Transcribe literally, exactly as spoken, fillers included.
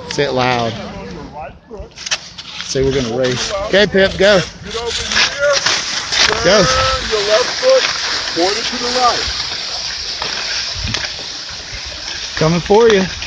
Say it loud. Say we're gonna race. Okay, Pip, go. Get over here. Turn Go. your left foot. Point it to the right. Coming for you.